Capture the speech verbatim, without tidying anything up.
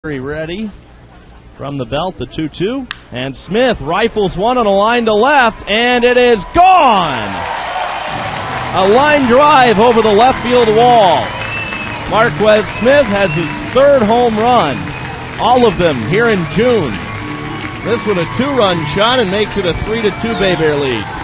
Ready from the belt, the two two, and Smith rifles one on a line to left, and it is gone! A line drive over the left field wall. Marquez Smith has his third home run, all of them here in June. This one a two-run shot and makes it a three to two BayBear lead.